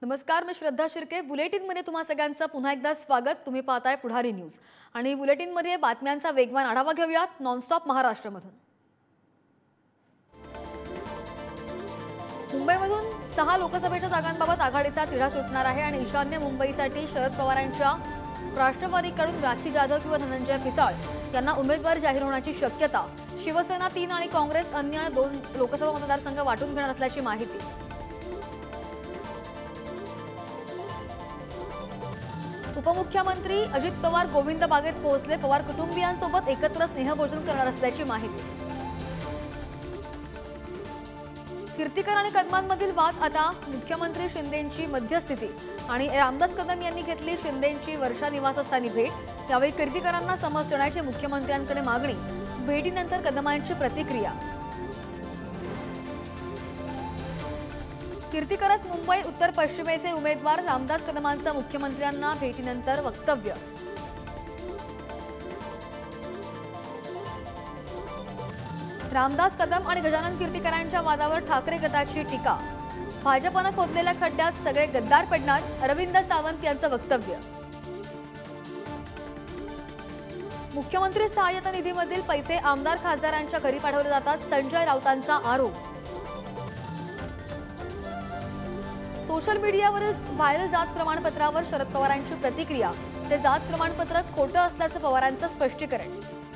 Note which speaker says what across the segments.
Speaker 1: नमस्कार, मी श्रद्धा शिर्के। बुलेटिनमध्ये तुम्हा सगळ्यांचं पुन्हा एकदा स्वागत। तुम्ही पाहताय पुढारी न्यूज आणि बुलेटिनमध्ये बातम्यांचा वेगवान आढावा घेऊयात नॉनस्टॉप महाराष्ट्रमधून। मुंबईमधून 6 लोकसभेच्या जागांबाबत आघाडीचा तिढा सुटणार आहे आणि ईशान्य मुंबईसाठी शरद पवारांच्या राष्ट्रवादीकडून राखी जाधव किंवा धनंजय पिसाळ यांना उमेदवार जाहीर होण्याची शक्यता। शिवसेना 3 आणि काँग्रेस अन्य 2 लोकसभा मतदारसंघ वाटून घेणार असल्याची माहिती। उपमुख्यमंत्री अजित पवार गोविंद बागेत पोहोचले। पवार कुटुंबियांसोबत एकत्र स्नेहभोजन करणार असल्याची माहिती। कीर्तिकर आणि कदमांमधील वाद आता मुख्यमंत्री शिंदेंची मध्यस्थिती आणि रामदास कदम यांनी घेतली शिंदेंची वर्षा निवासस्थानी भेट। यावेळी कीर्तिकरांना समज देण्याची मुख्यमंत्र्यांकडे मागणी। भेटीनंतर कदमांची प्रतिक्रिया। कीर्तिकरच मुंबई उत्तर पश्चिमेचे उमेदवार। रामदास कदमांचं मुख्यमंत्र्यांना भेटीनंतर वक्तव्य। रामदास कदम आणि गजानन कीर्तिकरांच्या वादावर ठाकरे गटाची टीका। भाजपने खोदलेल्या खड्ड्यात सगळे गद्दार पडणार, अरविंद सावंत यांचं वक्तव्य। मुख्यमंत्री सहाय्यता निधीमधील पैसे आमदार खासदारांच्या घरी पाठवले जातात, संजय राऊतांचा आरोप। सोशल मीडियावरील व्हायरल जात प्रमाणपत्रावर शरद पवारांची प्रतिक्रिया। ते जात प्रमाणपत्र खोटं असल्याचं पवारांचं स्पष्टीकरण।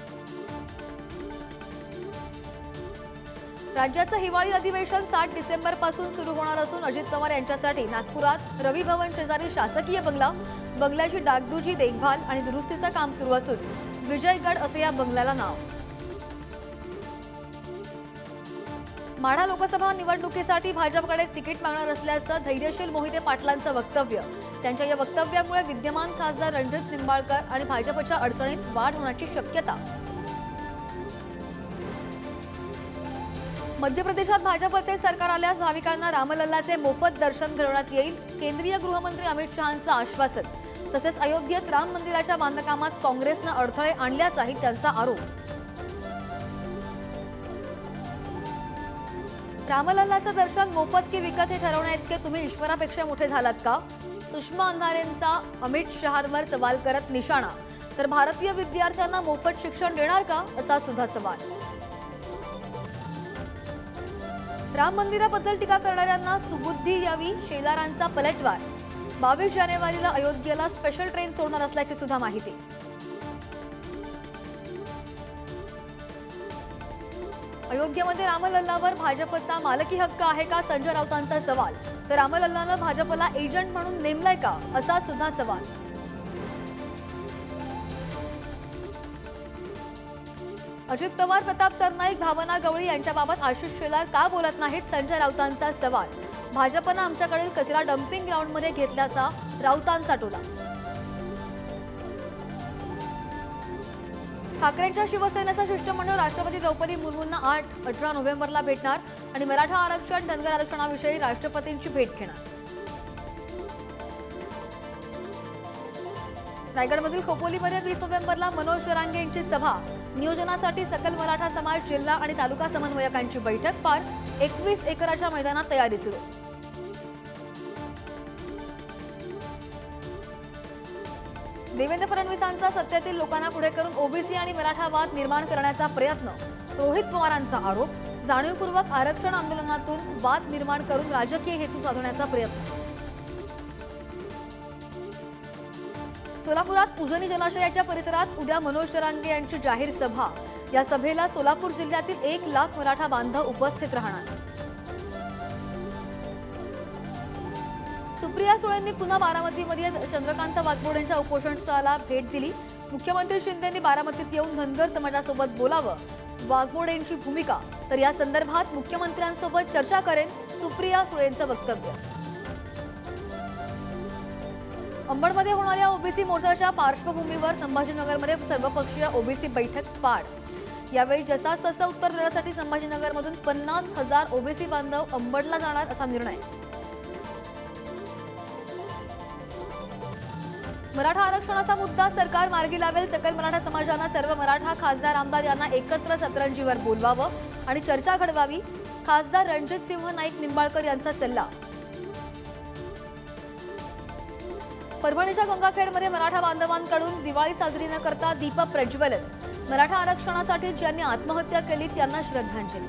Speaker 1: राज्याचं हिवाळी अधिवेशन 7 डिसेंबर पासून सुरू होणार असून अजित पवार यांच्यासाठी नागपुरात रवी भवन शेजारी शासकीय बंगला, बंगल्याची डागडुजी देखभाल आणि दुरुस्तीचं काम सुरू असून विजयगड असे या बंगल्याला नाव। माढा लोकसभा निवडणुकीसाठी भाजपकडे तिकीट मागणार असल्याचं धैर्यशील मोहिते पाटलांचं वक्तव्य। त्यांच्या या वक्तव्यामुळे विद्यमान खासदार रणजित निंबाळकर आणि भाजपच्या अडचणीत वाढ होण्याची शक्यता। मध्य प्रदेशात भाजपचे सरकार आल्यास भाविकांना रामलल्लाचे मोफत दर्शन घडवण्यात येईल। केंद्रीय गृहमंत्री अमित शहांचं आश्वासन। तसेच अयोध्येत राम मंदिराच्या बांधकामात काँग्रेसने अडथळे आणल्याचाही त्यांचा आरोप। रामलल्लाचं दर्शन मोफत की विकत हे ठरवण्याइतके तुम्ही ईश्वरापेक्षा मोठे झालात का? सुषमा अंधारेंचा अमित शहांवर सवाल करत निशाणा। तर भारतीय विद्यार्थ्यांना मोफत शिक्षण देणार का, असा सुद्धा सवाल। राम मंदिराबद्दल टीका करणाऱ्यांना सुबुद्धी यावी, शेलारांचा पलटवार। 22 जानेवारीला अयोध्येला स्पेशल ट्रेन सोडणार असल्याची सुद्धा माहिती। अयोध्येमध्ये रामलल्लावर भाजपचा मालकी हक्क आहे का, संजय राऊतांचा सवाल। तर रामलल्लानं भाजपला एजंट म्हणून नेमलंय का, असा सुद्धा सवाल। अजित पवार, प्रताप सरनाईक, भावना गवळी यांच्याबाबत आशिष शेलार का बोलत नाहीत, संजय राऊतांचा सवाल। भाजपनं आमच्याकडील कचरा डम्पिंग ग्राउंडमध्ये घेतल्याचा राऊतांचा टोला। ठाकरेंच्या शिवसेनेचं शिष्टमंडळ राष्ट्रपती द्रौपदी मुर्मूंना 8-18 नोव्हेंबरला भेटणार आणि मराठा आरक्षण, धनगर आरक्षणाविषयी राष्ट्रपतींची भेट घेणार। रायगडमधील खोपोलीमध्ये 20 नोव्हेंबरला मनोज जरांगे यांची सभा। नियोजनासाठी सकल मराठा समाज, जिल्हा आणि तालुका समन्वयकांची बैठक पार। 21 एकराच्या मैदानात तयारी सुरू। देवेंद्र फडणवीसांचा सत्तेतील लोकांना पुढे करून ओबीसी आणि मराठा वाद निर्माण करण्याचा प्रयत्न। रोहित पवारांचा आरोप। जाणीवपूर्वक आरक्षण आंदोलनातून वाद निर्माण करून राजकीय हेतू साधण्याचा प्रयत्न। सोलापुरात उजनी जलाशयाच्या परिसरात उद्या मनोज जरांगे यांची जाहीर सभा। या सभेला सोलापूर जिल्ह्यातील 1 लाख मराठा बांधव उपस्थित राहणार। सुप्रिया सुळेंनी पुन्हा बारामतीमध्ये चंद्रकांत वाघमोडेंच्या उपोषण स्थळाला भेट दिली। मुख्यमंत्री शिंदेंनी बारामतीत येऊन धनगर समाजासोबत बोलावं, वाघमोडेंची भूमिका। तर या संदर्भात मुख्यमंत्र्यांसोबत चर्चा करेन, सुप्रिया सुळेंचं वक्तव्य। अंबडमध्ये होणाऱ्या ओबीसी मोर्चाच्या पार्श्वभूमीवर संभाजीनगरमध्ये सर्वपक्षीय ओबीसी बैठक पाड। यावेळी जसाच तसं उत्तर देण्यासाठी संभाजीनगरमधून 50,000 ओबीसी बांधव अंबडला जाणार असा निर्णय। मराठा आरक्षणाचा मुद्दा सरकार मार्गी लावेल। सकल मराठा समाजानं सर्व मराठा खासदार, आमदार यांना एकत्र सतरंजीवर बोलवावं आणि चर्चा घडवावी। खासदार रणजित सिंह नाईक निंबाळकर यांचा सल्ला। परभणीच्या गंगाखेडमध्ये मराठा बांधवांकडून दिवाळी साजरी न करता दीप प्रज्वलन. मराठा आरक्षणासाठी ज्यांनी आत्महत्या केली त्यांना श्रद्धांजली.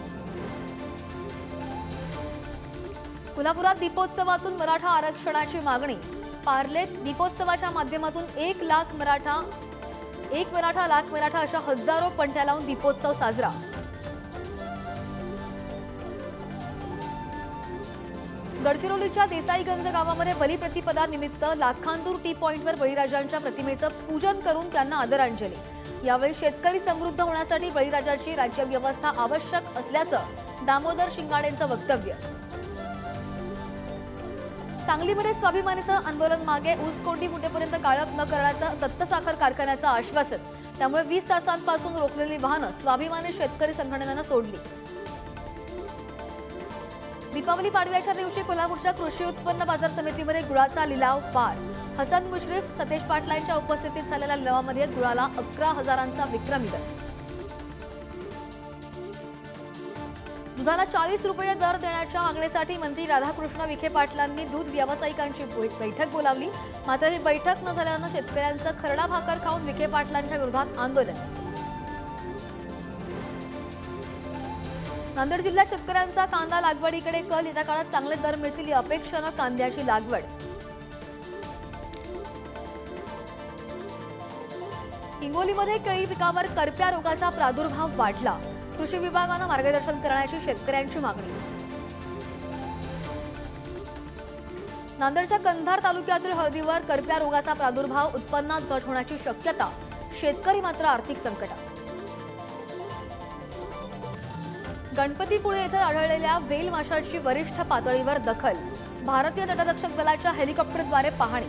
Speaker 1: कोल्हापुरात दीपोत्सवातून मराठा आरक्षणाची मागणी. पार्लेत दीपोत्सवाच्या माध्यमातून एक मराठा लाख मराठा अशा हजारो पणत्या लावून दीपोत्सव साजरा. गडचिरोलीच्या देसाईगंज गावामध्ये बलिप्रतिपदा निमित्त लाखांदूर टी पॉइंटवर बळीराजांच्या प्रतिमेचं पूजन करून त्यांना आदरांजली. यावेळी शेतकरी समृद्ध होण्यासाठी बळीराजाची राज्यव्यवस्था आवश्यक असल्याचं दामोदर शिंगाडेंचं वक्तव्य. सांगलीमध्ये स्वाभिमानीचं आंदोलन मागे. ऊसकोंडी फुटेपर्यंत गाळप न करण्याचं दत्त साखर कारखान्याचं आश्वासन. त्यामुळे 20 तासांपासून रोखलेली वाहनं स्वाभिमानी शेतकरी संघटनेनं सोडली. दीपावली पाडव्याच्या दिवशी कोल्हापूरच्या कृषी उत्पन्न बाजार समितीमध्ये गुळाचा लिलाव पार. हसन मुश्रीफ, सतेज पाटलांच्या उपस्थितीत झालेल्या लिलावामध्ये गुळाला 11,000चा विक्रमी दर. दुधाला 40 रुपये दर देण्याच्या मागणीसाठी मंत्री राधाकृष्ण विखे पाटलांनी दूध व्यावसायिकांची बैठक बोलावली. मात्र ही बैठक न झाल्यानं शेतकऱ्यांचं खरडा भाकर खाऊन विखे पाटलांच्या विरोधात आंदोलन. नांदेड जिल्ह्यात शेतकऱ्यांचा कांदा लागवडीकडे कल. येत्या काळात चांगले दर मिळतील या अपेक्षेनं कांद्याची लागवड. हिंगोलीमध्ये केळी पिकावर करप्या रोगाचा प्रादुर्भाव वाढला. कृषी विभागानं मार्गदर्शन करण्याची शेतकऱ्यांची मागणी. नांदेडच्या कंधार तालुक्यातील हळदीवर करप्या रोगाचा प्रादुर्भाव. उत्पन्नात घट होण्याची शक्यता. शेतकरी मात्र आर्थिक संकटात. गणपतीपुळे येथे आढळलेल्या वेल माशाची वरिष्ठ पातळीवर दखल. भारतीय तटरक्षक दलाच्या हेलिकॉप्टरद्वारे पाहणी.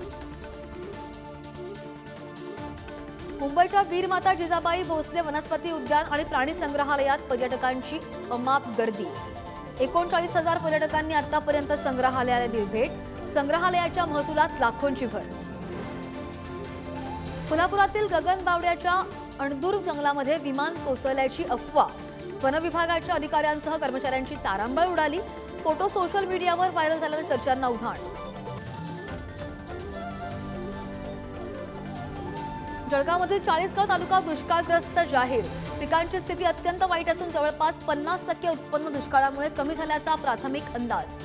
Speaker 1: मुंबईच्या वीरमाता जिजाबाई भोसले वनस्पती उद्यान आणि प्राणी संग्रहालयात पर्यटकांची अमाप गर्दी. 39,000 पर्यटकांनी आतापर्यंत संग्रहालयाला दिली भेट. संग्रहालयाच्या महसुलात लाखोंची भर. कोल्हापुरातील गगनबावड्याच्या अणदूर जंगलामध्ये विमान कोसळल्याची अफवा. वनविभागाच्या अधिकाऱ्यांसह कर्मचाऱ्यांची तारांबळ उडाली. फोटो सोशल मीडियावर व्हायरल झाल्याने चर्चांना उधाण. जळगावमधील 40गाव तालुका दुष्काळग्रस्त जाहीर. पिकांची स्थिती अत्यंत वाईट असून जवळपास 50% उत्पन्न दुष्काळामुळे कमी झाल्याचा प्राथमिक अंदाज.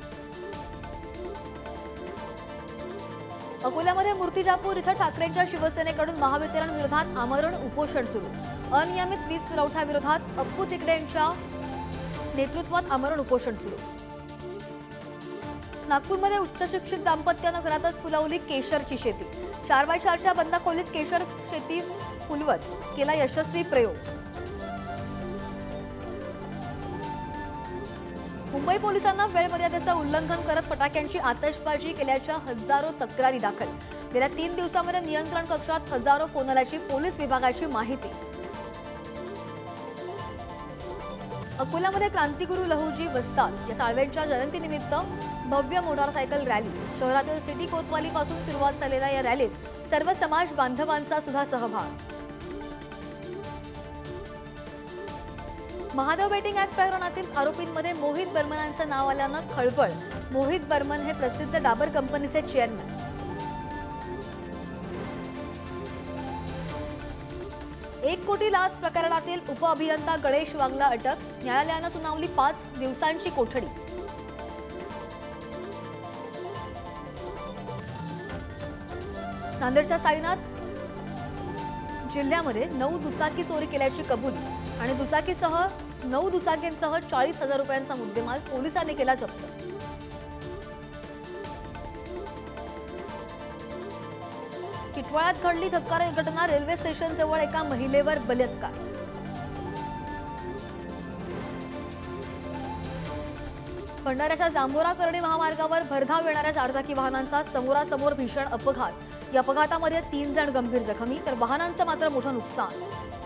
Speaker 1: अकोल्यामध्ये मूर्तिजापूर इथं ठाकरेंच्या शिवसेनेकडून महावितरण विरोधात आमरण उपोषण सुरू. अनियमित वीज पुरवठा विरोधात अप्पू तिकडे यांच्या नेतृत्वात आमरण उपोषण सुरू. नागपूरमध्ये उच्चशिक्षित दाम्पत्यानं घरातच फुलवली केशरची शेती. 4x4च्या बंद खोलीत केशर शेती फुलवत केला यशस्वी प्रयोग. मुंबई पोलिसांना वेळ मर्यादेचं उल्लंघन करत फटाक्यांची आतषबाजी केल्याच्या हजारो तक्रारी दाखल. गेल्या 3 दिवसांमध्ये नियंत्रण कक्षात हजारो फोन आल्याची पोलीस विभागाची माहिती. अकोल्यामध्ये क्रांतिगुरू लहुजी वस्ताद या साळवेंच्या जयंतीनिमित्त भव्य मोटारसायकल रॅली. शहरातील सिटी कोतवाली पासून सुरुवात झालेल्या या रॅलीत सर्व समाज बांधवांचा सुद्धा सहभाग. महादेव बेटिंग ऍक्ट प्रकरणातील आरोपींमध्ये मोहित बर्मनांचं नाव आल्यानं खळबळ. मोहित बर्मन हे प्रसिद्ध डाबर कंपनीचे चेअरमन. एक कोटी लाच प्रकरणातील उपअभियंता गणेश वांगला अटक. न्यायालयानं सुनावली 5 दिवसांची कोठडी. नांदेडच्या साईनाथ जिल्ह्यामध्ये 9 दुचाकी चोरी केल्याची कबुली आणि दुचाकीसह 9 दुचाकींसह 40,000 रुपयांचा मुद्देमाल पोलिसांनी केला जप्त. किटवाळ्यात घडली धक्कादायक घटना. रेल्वे स्टेशन जवळ एका महिलेवर बलात्कार. भंडाऱ्याच्या जांभोरा करडी महामार्गावर भरधाव येणाऱ्या 4 चाकी वाहनांचा समोरासमोर भीषण अपघात. या अपघातामध्ये 3 जण गंभीर जखमी तर वाहनांचं मात्र मोठं नुकसान.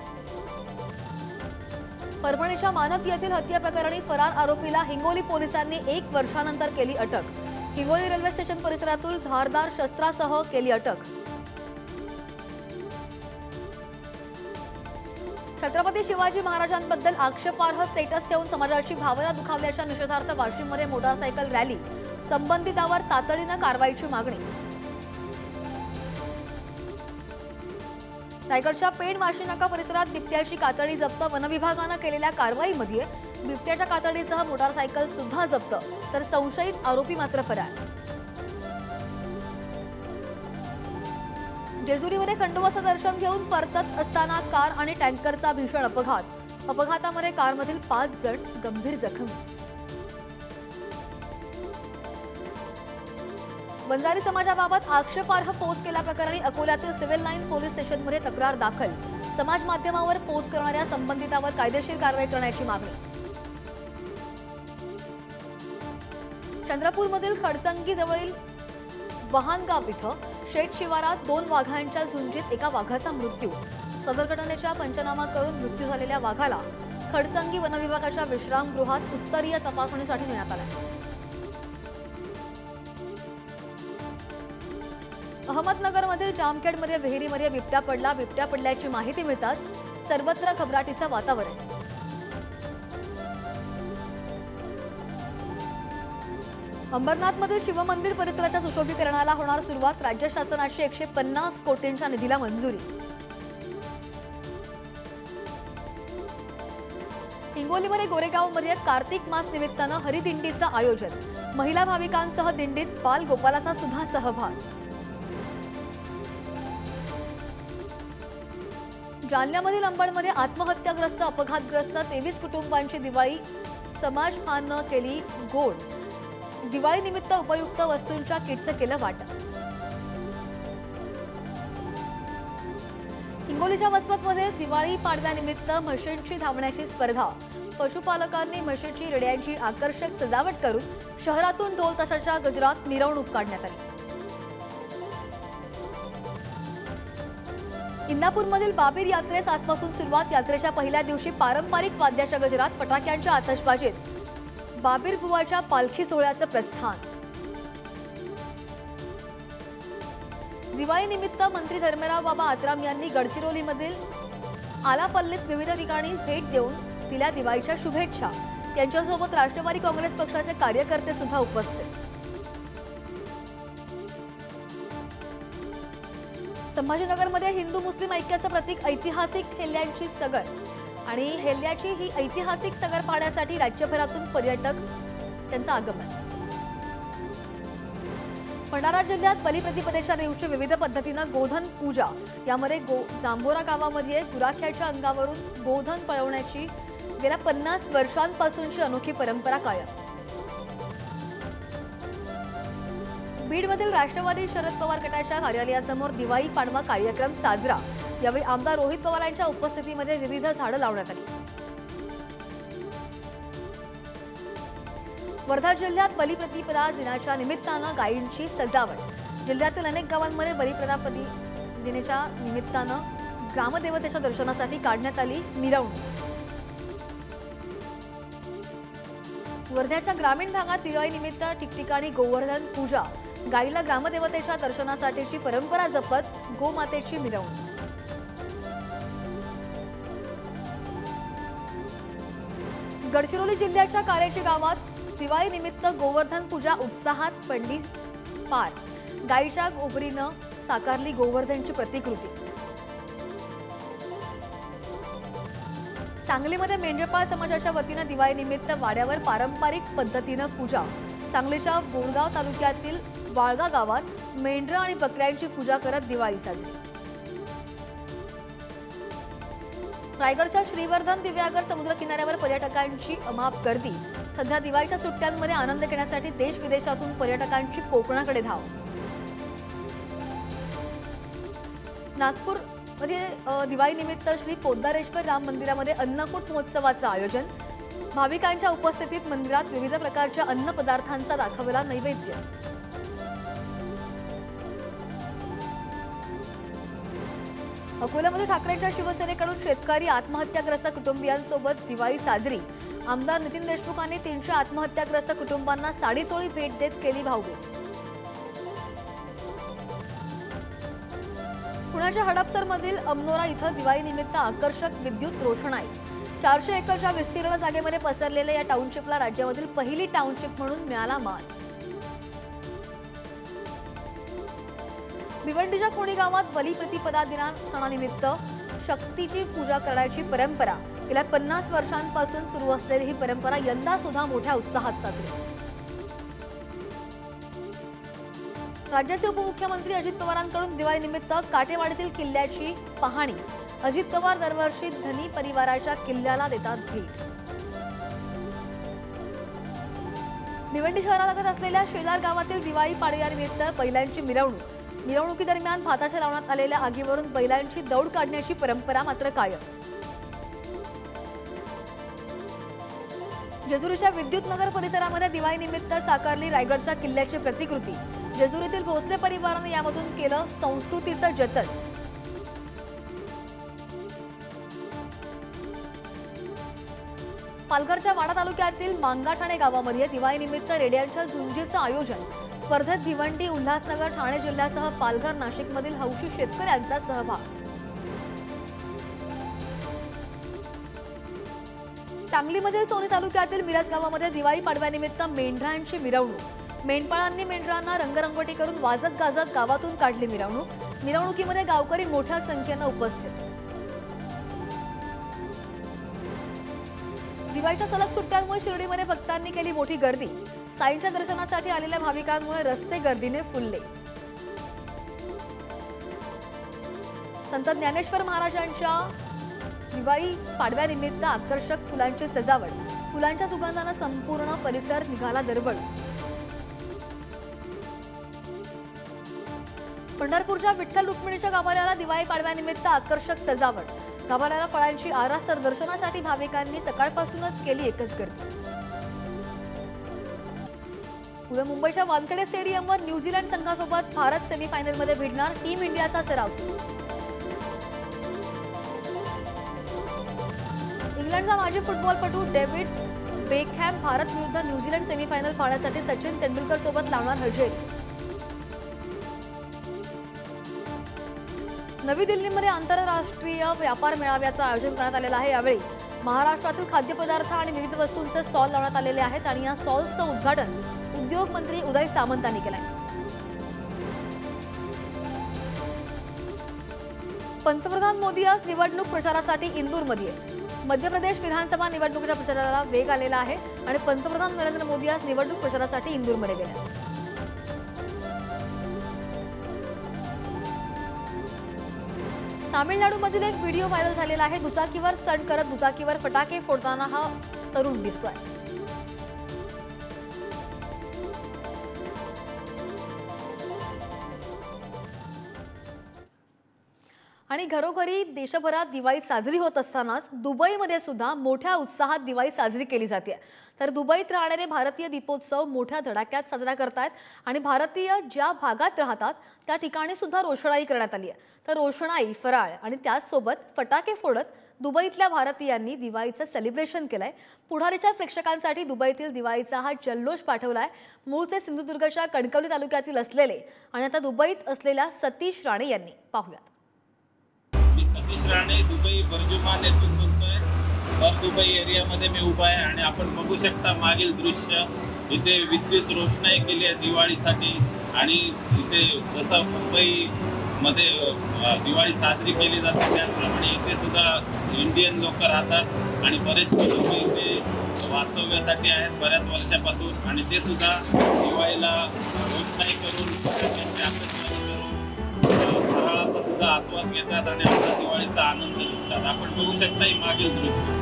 Speaker 1: परभणीच्या मानक येथील हत्या प्रकरणी फरार आरोपीला हिंगोली पोलिसांनी 1 वर्षानंतर केली अटक. हिंगोली रेल्वे स्टेशन परिसरातून धारदार शस्त्रासह केली अटक. छत्रपती शिवाजी महाराजांबद्दल आक्षेपार्ह स्टेटस ठेवून समाजाची भावना दुखावल्याच्या निषेधार्थ वाशिममध्ये मोटारसायकल रॅली. संबंधितावर तातडीनं कारवाईची मागणी. रायगडच्या पेण वाशीनाका परिसरात बिबट्याची कातडी जप्त. वनविभागानं केलेल्या कारवाईमध्ये बिबट्याच्या कातडीसह मोटारसायकल सुद्धा जप्त, तर संशयित आरोपी मात्र फरार. जेजुरीमध्ये खंडोबाचं दर्शन घेऊन परतत असताना कार आणि टँकरचा भीषण अपघात. अपघातामध्ये कारमधील 5 जण गंभीर जखमी. वंजारी समाजाबाबत आक्षेपार्ह पोस्ट केल्याप्रकरणी अकोल्यातील सिव्हिल लाईन पोलीस स्टेशनमध्ये तक्रार दाखल. समाज माध्यमावर पोस्ट करणाऱ्या संबंधितावर कायदेशीर कारवाई करण्याची मागणी. चंद्रपूरमधील खडसंगी जवळील वहानगाव इथं शेत शिवारात 2 वाघांच्या झुंजीत एका वाघाचा मृत्यू. सदर घटनेचा पंचनामा करून मृत्यू झालेल्या वाघाला खडसंगी वनविभागाच्या विश्रामगृहात उत्तरीय तपासणीसाठी नेण्यात आला. अहमदनगरमधील जामखेडमध्ये विहिरीमध्ये बिबट्या पडला. बिबट्या पडल्याची माहिती मिळताच सर्वत्र घबराटीचं वातावरण. अंबरनाथमधील शिवमंदिर परिसराच्या सुशोभीकरणाला होणार सुरुवात. राज्य शासनाची 150 कोटींच्या निधीला मंजुरी. हिंगोलीमध्ये गोरेगावमध्ये कार्तिक मास निमित्तानं हरिदिंडीचं आयोजन. महिला भाविकांसह दिंडीत बाल गोपालाचा सुद्धा सहभाग. जालन्यामधील अंबडमध्ये आत्महत्याग्रस्त अपघातग्रस्त 23 कुटुंबांची दिवाळी समाजपानं केली गोड. दिवाळीनिमित्त उपयुक्त वस्तूंच्या किटचं केलं वाटप. हिंगोलीच्या वसमतमध्ये दिवाळी पाडव्यानिमित्त म्हशींची धावण्याची स्पर्धा. पशुपालकांनी म्हशीची रेड्यांची आकर्षक सजावट करून शहरातून ढोल ताशाच्या गजरात मिरवणूक काढण्यात आली. इंदापूरमधील बाबीर यात्रेस आजपासून सुरुवात. यात्रेच्या पहिल्या दिवशी पारंपरिक वाद्याच्या गजरात फटाक्यांच्या आतषबाजीत बाबीर बुवाच्या पालखी सोहळ्याचं प्रस्थान. दिवाळीनिमित्त मंत्री धर्मराव बाबा आत्राम यांनी गडचिरोलीमधील आलापल्लीत विविध ठिकाणी भेट देऊन दिल्या दिवाळीच्या शुभेच्छा. त्यांच्यासोबत राष्ट्रवादी काँग्रेस पक्षाचे कार्यकर्ते सुद्धा उपस्थित. संभाजीनगरमध्ये हिंदू मुस्लिम ऐक्याचं प्रतीक ऐतिहासिक हेल्ल्यांची सगर. आणि हेल्ल्याची ही ऐतिहासिक सगर पाहण्यासाठी राज्यभरातून पर्यटक त्यांचं आगमन. भंडारा जिल्ह्यात बलिप्रतिपदेच्या दिवशी विविध पद्धतीनं गोधन पूजा. यामध्ये जांभोरा गावामध्ये गुराख्याच्या अंगावरून गोधन पळवण्याची गेल्या 50 वर्षांपासूनची अनोखी परंपरा कायम. बीडमधील राष्ट्रवादी शरद पवार गटाच्या कार्यालयासमोर दिवाळी पाडवा कार्यक्रम साजरा. यावेळी आमदार रोहित पवारांच्या उपस्थितीमध्ये विविध झाडं लावण्यात आली. वर्धा जिल्ह्यात बलिप्रतिपदा दिनाच्या निमित्तानं गायींची सजावट. जिल्ह्यातील अनेक गावांमध्ये बलिप्रतिपदा दिनाच्या निमित्तानं ग्रामदेवतेच्या दर्शनासाठी काढण्यात आली मिरवणूक. वर्ध्याच्या ग्रामीण भागात दिवाळीनिमित्त ठिकठिकाणी गोवर्धन पूजा. गायीला ग्रामदेवतेच्या दर्शनासाठीची परंपरा जपत गोमातेची मिरवणूक. गडचिरोली जिल्ह्याच्या कारेची गावात दिवाळीनिमित्त गोवर्धन पूजा उत्साहात पडली पार. गायीच्या गोबरीनं साकारली गोवर्धनची प्रतिकृती. सांगलीमध्ये मेंढपाळ समाजाच्या वतीनं दिवाळीनिमित्त वाड्यावर पारंपरिक पद्धतीनं पूजा. सांगलीच्या बोरगाव तालुक्यातील वाळगा गावात मेंढरं आणि बकऱ्यांची पूजा करत दिवाळी साजरी. रायगडच्या श्रीवर्धन दिव्यागर समुद्र किनाऱ्यावर पर्यटकांची अमाप गर्दी. सध्या दिवाळीच्या सुट्ट्यांमध्ये आनंद घेण्यासाठी देश विदेशातून पर्यटकांची कोकणाकडे धाव. नागपूरमध्ये दिवाळीनिमित्त श्री पोद्दारेश्वर राम मंदिरामध्ये अन्नकूट महोत्सवाचं आयोजन. भाविकांच्या उपस्थितीत मंदिरात विविध प्रकारच्या अन्न पदार्थांचा दाखवला नैवेद्य. अकोल्यामध्ये ठाकरेंच्या शिवसेनेकडून शेतकरी आत्महत्याग्रस्त कुटुंबियांसोबत दिवाळी साजरी. आमदार नितीन देशमुखांनी 300 आत्महत्याग्रस्त कुटुंबांना साडीचोळी भेट देत केली भाऊबीज. पुण्याच्या हडपसरमधील अमनोरा इथं दिवाळीनिमित्त आकर्षक विद्युत रोषणाई. 400 एकरच्या विस्तीर्ण जागेमध्ये पसरलेल्या या टाउनशिपला राज्यामधील पहिली टाउनशिप म्हणून मिळाला मान. भिवंडीच्या कोणी गावात बलिप्रतिपदा सणानिमित्त शक्तीची पूजा करण्याची परंपरा गेल्या 50 वर्षांपासून सुरू असलेली ही परंपरा यंदा सुद्धा मोठ्या उत्साहात साजरी. राज्याचे उपमुख्यमंत्री अजित पवारांकडून दिवाळीनिमित्त काटेवाडीतील किल्ल्याची पाहणी. अजित पवार दरवर्षी धनी परिवाराच्या किल्ल्याला देतात भेट. भिवंडी शहरालगत असलेल्या शेलार गावातील दिवाळी पाडव्यानिमित्त बैलांची मिरवणूक. मिरवणुकीदरम्यान भाताच्या लावण्यात आलेल्या आगीवरून बैलांची दौड काढण्याची परंपरा मात्र कायम. जेजुरीच्या विद्युत नगर परिसरामध्ये दिवाळीनिमित्त साकारली रायगडच्या किल्ल्याची प्रतिकृती. जेजुरीतील भोसले परिवाराने यामधून केलं संस्कृतीचं जतन. पालघरच्या वाडा तालुक्यातील मांगाठाणे गावामध्ये दिवाळीनिमित्त रेड्यांच्या झुंजीचं आयोजन. स्पर्धेत भिवंडी, उल्हासनगर, ठाणे जिल्ह्यासह पालघर, नाशिकमधील हौशी शेतकऱ्यांचा सहभाग. सांगलीमधील सोनी तालुक्यातील मिरज गावामध्ये दिवाळी पाडव्यानिमित्त मेंढरांची मिरवणूक. मेंढपाळांनी मेंढरांना रंगरंगोटी करून वाजत गाजत गावातून काढली मिरवणूक. मिरवणुकीमध्ये गावकरी मोठ्या संख्येनं उपस्थित. दिवाळीच्या सलग सुट्ट्यांमुळे शिर्डीमध्ये भक्तांनी केली मोठी गर्दी. साईंच्या दर्शनासाठी आलेल्या भाविकांमुळे रस्ते गर्दीने फुलले. संत ज्ञानेश्वर महाराजांच्या दिवाळी पाडव्यानिमित्त आकर्षक फुलांची सजावट. फुलांच्या सुगंधाने संपूर्ण परिसर निघाला दरवळ. पंढरपूरच्या विठ्ठल रुक्मिणीच्या गाभाऱ्याला दिवाळी पाडव्यानिमित्त आकर्षक सजावट. गाभाऱ्याला फळांची आरास तर दर्शनासाठी भाविकांनी सकाळपासूनच केली एकच गर्दी. उद्या मुंबईच्या वानखेडे स्टेडियमवर न्यूझीलंड संघासोबत भारत सेमीफायनलमध्ये भिडणार. टीम इंडियाचा सराव. इंग्लंडचा माजी फुटबॉलपटू डेव्हिड बेकहॅम भारत विरुद्ध न्यूझीलंड सेमीफायनल पाहण्यासाठी सचिन तेंडुलकर सोबत लावणार हजेरी. नवी दिल्लीमध्ये आंतरराष्ट्रीय व्यापार मेळाव्याचं आयोजन करण्यात आलेलं आहे. यावेळी महाराष्ट्रातील खाद्यपदार्थ आणि विविध वस्तूंचे स्टॉल लावण्यात आलेले आहेत आणि या स्टॉल्सचं उद्घाटन उद्योग मंत्री उदय सामंत यांनी केलंय. पंतप्रधान मोदी आज निवडणूक प्रचारासाठी इंदूरमध्ये. मध्य प्रदेश विधानसभा निवडणुकीच्या प्रचाराला वेग आलेला आहे आणि पंतप्रधान नरेंद्र मोदी आज निवडणूक प्रचारासाठी इंदूरमध्ये गेले. तामिळनाडूमधील एक व्हिडिओ व्हायरल झालेला आहे. दुचाकीवर स्टंट करत दुचाकीवर फटाके फोडताना हा तरुण दिसतोय. आणि घरोघरी देशभरात दिवाळी साजरी होत असतानाच दुबईमध्ये सुद्धा मोठ्या उत्साहात दिवाळी साजरी केली जाते. तर दुबईत राहणारे भारतीय दीपोत्सव मोठ्या धडाक्यात साजरा करतात आणि भारतीय ज्या भागात राहतात त्या ठिकाणी सुद्धा रोषणाई करण्यात आली आहे. तर रोषणाई, फराळ आणि त्याचसोबत फटाके फोडत दुबईतल्या भारतीयांनी दिवाळीचं सेलिब्रेशन केलंय. पुढारीच्या प्रेक्षकांसाठी दुबईतील दिवाळीचा हा जल्लोष पाठवलाय. मूळचे सिंधुदुर्गच्या कणकवली तालुक्यातील असलेले आणि आता दुबईत असलेल्या सतीश राणे यांनी. पाहूयात.
Speaker 2: सतीश राणे दुबई बर्जुमान येथून बोलतोय. तर दुबई एरियामध्ये मी उभा आहे आणि आपण बघू शकता मागील दृश्य. इथे विद्युत रोषणाई केली आहे दिवाळीसाठी आणि इथे जसं मुंबईमध्ये दिवाळी साजरी केली जाते त्याचप्रमाणे इथे सुद्धा इंडियन लोक राहतात आणि बरेचसे लोक इथे वास्तव्यासाठी आहेत बऱ्याच वर्षापासून आणि ते सुद्धा दिवाळीला रोषणाई करून फराळाचा सुद्धा आस्वाद घेतात आणि आपल्या दिवाळीचा आनंद लुटतात. आपण बघू शकता ही मागील दृश्य.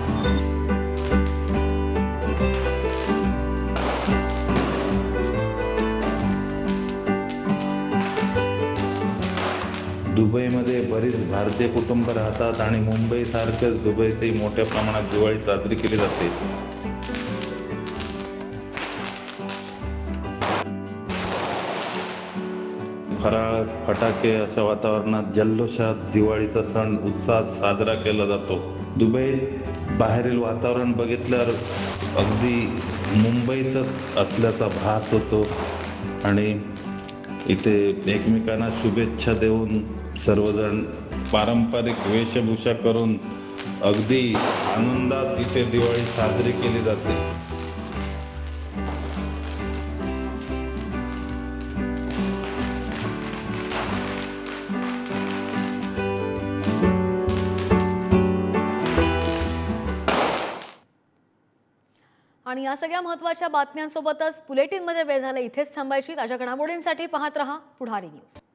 Speaker 3: दुबईमध्ये बरीच भारतीय कुटुंब राहतात आणि मुंबईसारखंच दुबईतही मोठ्या प्रमाणात दिवाळी साजरी केली जाते. फराळ, फटाके अशा वातावरणात जल्लोषात दिवाळीचा सण उत्साहात साजरा केला जातो. दुबईत बाहेरील वातावरण बघितल्यावर अगदी मुंबईतच असल्याचा भास होतो आणि इथे एकमेकांना शुभेच्छा देऊन सर्वजण पारंपरिक वेशभूषा करून अगदी आनंदात इथे दिवाळी साजरी केली जाते.
Speaker 1: आणि या सगळ्या महत्त्वाच्या बातम्यांसोबतच बुलेटिनमध्ये वेळ झाला इथेच थांबायची. ताज्या घडामोडींसाठी पाहत रहा पुढारी न्यूज.